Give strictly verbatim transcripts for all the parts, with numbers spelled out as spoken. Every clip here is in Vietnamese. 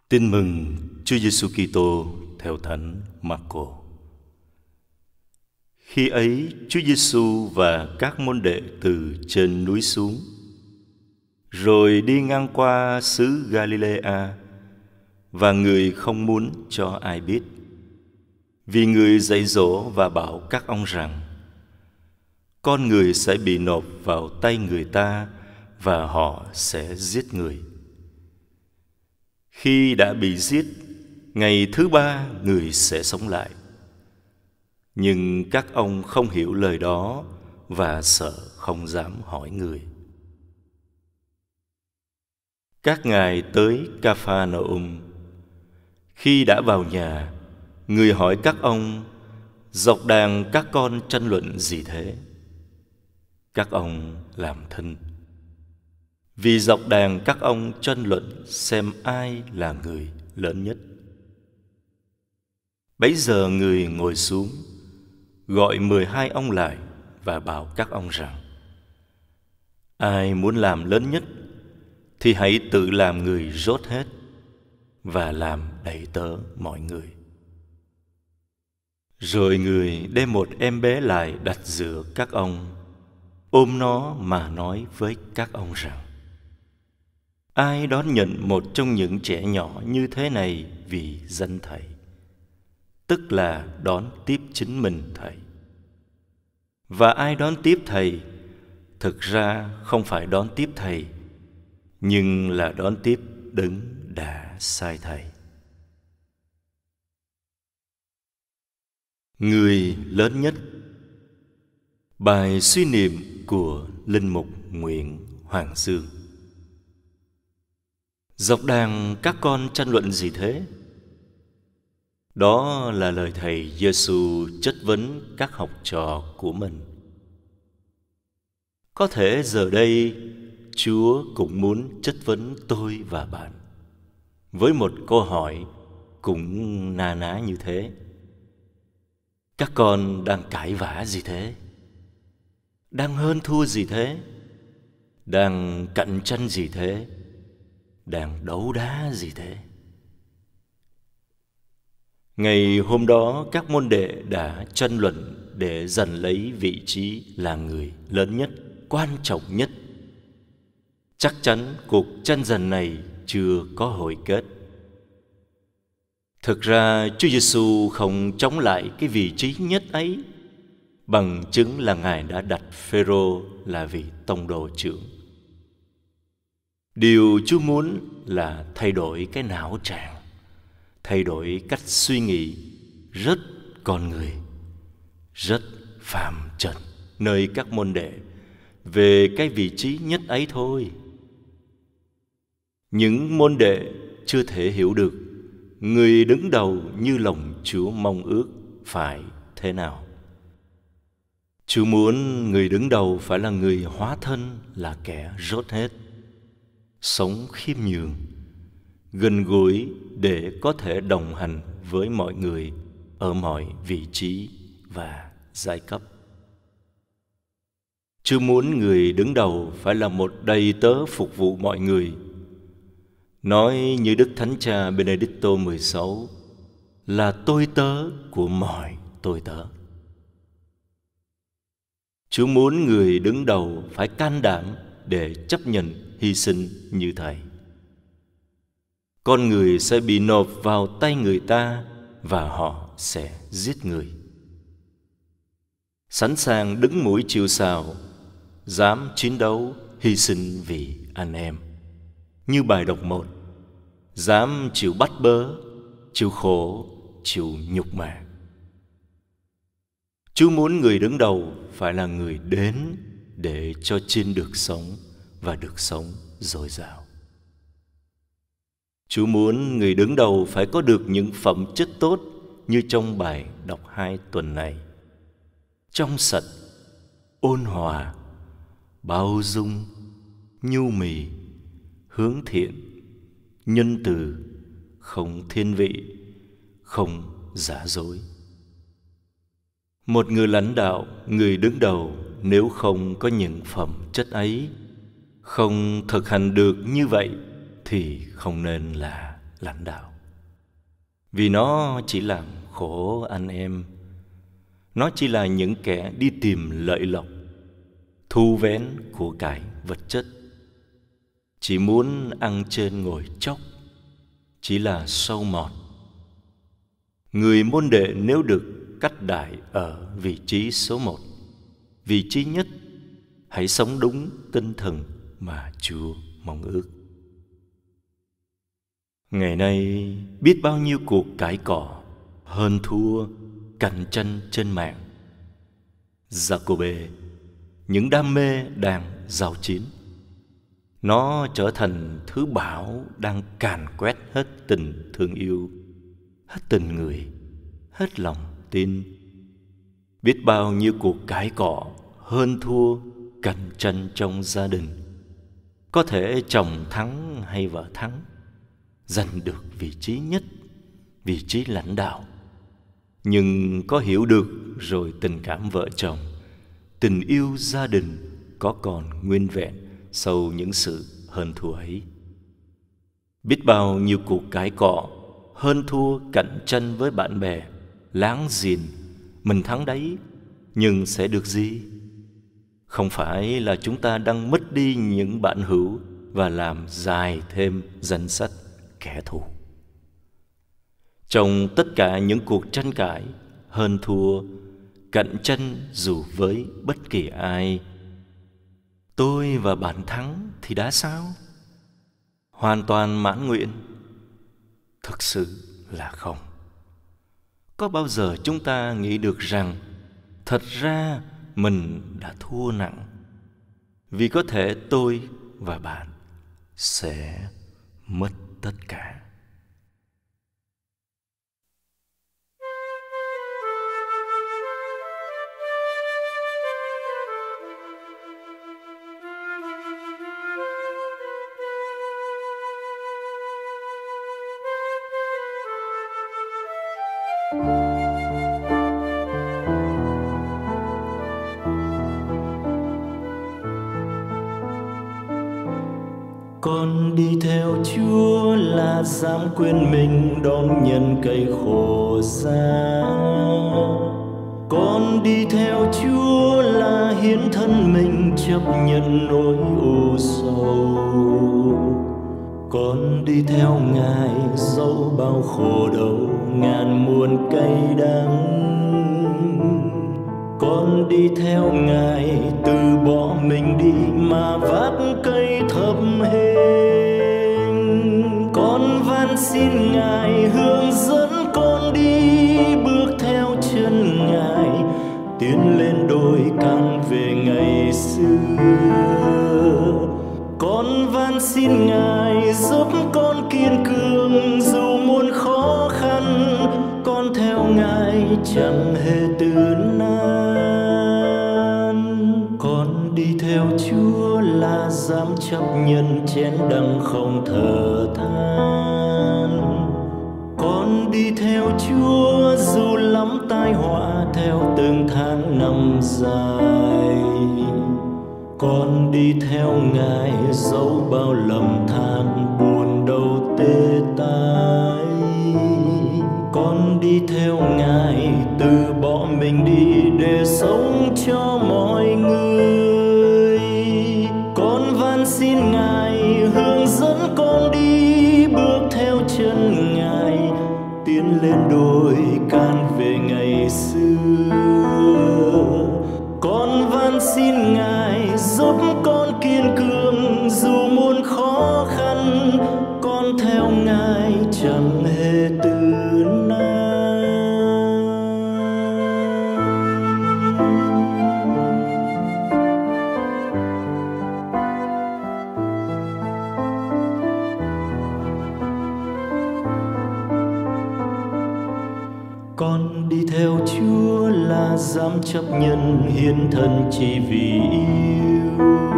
Tin mừng Chúa Giêsu Kitô theo Thánh Marco. Khi ấy, Chúa Giêsu và các môn đệ từ trên núi xuống, rồi đi ngang qua xứ Galilea, và người không muốn cho ai biết, vì người dạy dỗ và bảo các ông rằng: con người sẽ bị nộp vào tay người ta và họ sẽ giết người. Khi đã bị giết, ngày thứ ba người sẽ sống lại. Nhưng các ông không hiểu lời đó và sợ không dám hỏi người. Các ngài tới Ca-pha-nao-um. Khi đã vào nhà, người hỏi các ông: dọc đàn các con tranh luận gì thế? Các ông làm thinh, vì dọc đàn các ông tranh luận xem ai là người lớn nhất. Bấy giờ người ngồi xuống, gọi mười hai ông lại và bảo các ông rằng: ai muốn làm lớn nhất thì hãy tự làm người rốt hết và làm đầy tớ mọi người. Rồi người đem một em bé lại đặt giữa các ông, ôm nó mà nói với các ông rằng: ai đón nhận một trong những trẻ nhỏ như thế này vì danh Thầy, tức là đón tiếp chính mình Thầy. Và ai đón tiếp Thầy, thực ra không phải đón tiếp Thầy, nhưng là đón tiếp Đấng đã sai Thầy. Người lớn nhất. Bài suy niệm của Linh mục Nguyễn Hoàng Dương. Dọc đàn các con tranh luận gì thế? Đó là lời Thầy Giêsu chất vấn các học trò của mình. Có thể giờ đây Chúa cũng muốn chất vấn tôi và bạn với một câu hỏi cũng na ná như thế. Các con đang cãi vã gì thế? Đang hơn thua gì thế? Đang cạnh tranh gì thế? Đang đấu đá gì thế? Ngày hôm đó, các môn đệ đã tranh luận để giành lấy vị trí là người lớn nhất, quan trọng nhất. Chắc chắn cuộc tranh giành này chưa có hồi kết. Thực ra, Chúa Giêsu không chống lại cái vị trí nhất ấy, bằng chứng là Ngài đã đặt Phêrô là vị tông đồ trưởng. Điều Chúa muốn là thay đổi cái não trạng, thay đổi cách suy nghĩ rất con người, rất phàm trần nơi các môn đệ về cái vị trí nhất ấy thôi. Những môn đệ chưa thể hiểu được người đứng đầu như lòng Chúa mong ước phải thế nào. Chúa muốn người đứng đầu phải là người hóa thân là kẻ rốt hết, sống khiêm nhường, gần gũi để có thể đồng hành với mọi người ở mọi vị trí và giai cấp. Chúa muốn người đứng đầu phải là một đầy tớ phục vụ mọi người. Nói như Đức Thánh Cha Benedicto mười sáu là tôi tớ của mọi tôi tớ. Chúa muốn người đứng đầu phải can đảm để chấp nhận hy sinh như Thầy. Con người sẽ bị nộp vào tay người ta và họ sẽ giết người. Sẵn sàng đứng mũi chịu sào, dám chiến đấu hy sinh vì anh em. Như bài đọc một, dám chịu bắt bớ, chịu khổ, chịu nhục mạ. Chúa muốn người đứng đầu phải là người đến để cho chiên được sống và được sống dồi dào. Chúa muốn người đứng đầu phải có được những phẩm chất tốt như trong bài đọc hai tuần này: trong sạch, ôn hòa, bao dung, nhu mì, hướng thiện, nhân từ, không thiên vị, không giả dối. Một người lãnh đạo, người đứng đầu nếu không có những phẩm chất ấy, không thực hành được như vậy thì không nên là lãnh đạo. Vì nó chỉ làm khổ anh em. Nó chỉ là những kẻ đi tìm lợi lộc, thu vén của cải vật chất, chỉ muốn ăn trên ngồi chốc, chỉ là sâu mọt. Người môn đệ nếu được cách đại ở vị trí số một, vị trí nhất, hãy sống đúng tinh thần mà Chúa mong ước. Ngày nay biết bao nhiêu cuộc cãi cọ, hơn thua, cạnh tranh trên mạng. Giacôbê, những đam mê đang giao chiến. Nó trở thành thứ bão đang càn quét hết tình thương yêu, hết tình người, hết lòng tin. Biết bao nhiêu cuộc cãi cọ, hơn thua, cạnh tranh trong gia đình. Có thể chồng thắng hay vợ thắng, giành được vị trí nhất, vị trí lãnh đạo. Nhưng có hiểu được rồi tình cảm vợ chồng, tình yêu gia đình có còn nguyên vẹn sau những sự hơn thua ấy. Biết bao nhiêu cuộc cãi cọ, hơn thua, cạnh tranh với bạn bè, láng giềng. Mình thắng đấy, nhưng sẽ được gì? Không phải là chúng ta đang mất đi những bạn hữu và làm dài thêm danh sách kẻ thù. Trong tất cả những cuộc tranh cãi, hơn thua, cạnh tranh dù với bất kỳ ai, tôi và bạn thắng thì đã sao? Hoàn toàn mãn nguyện? Thực sự là không. Có bao giờ chúng ta nghĩ được rằng thật ra mình đã thua nặng? Vì có thể tôi và bạn sẽ mất tất cả. Con đi theo Chúa là dám quên mình đón nhận cây khổ giá. Con đi theo Chúa là hiến thân mình chấp nhận nỗi u sầu. Con đi theo Ngài dẫu bao khổ đau ngàn muôn cay đắng. Con đi theo Ngài từ bỏ mình đi mà vác cây thập hình. Con van xin Ngài hướng dẫn con đi bước theo chân Ngài, tiến lên đồi càng về ngày xưa. Con van xin Ngài giúp con kiên cường dù muôn khó khăn. Con theo Ngài chẳng hề từ nan. Con đi theo Chúa là dám chấp nhận chén đắng không thở than. Con đi theo Chúa dù lắm tai họa theo từng tháng năm dài. Con đi theo Ngài dẫu bao lầm than buồn đau tê tái. Con đi theo Ngài từ bỏ mình đi để sống cho mọi người. Con van xin Ngài hướng dẫn con đi bước theo chân Ngài, tiến lên đồi can về ngày xưa. Con van xin Ngài giúp con kiên cường dù muôn khó khăn. Con theo Ngài chẳng hề từ nan. Con đi theo Chúa là dám chấp nhận hiến thân chỉ vì yêu.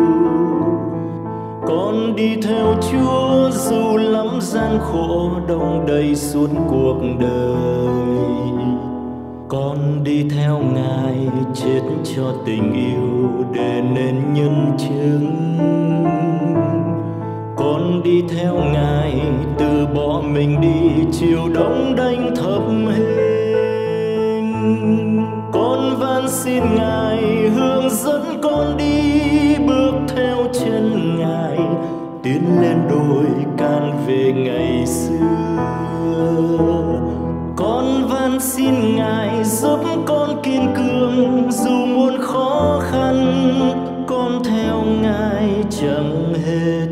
Con đi theo Chúa dù lắm gian khổ đông đầy suốt cuộc đời. Con đi theo Ngài chết cho tình yêu để nên nhân chứng. Con con đi theo Ngài, từ bỏ mình đi chiều đông đánh thập hình. Con van xin Ngài hướng dẫn con đi, bước theo chân Ngài, tiến lên đồi can về ngày xưa. Con van xin Ngài giúp con kiên cường, dù muôn khó khăn con theo Ngài chẳng hề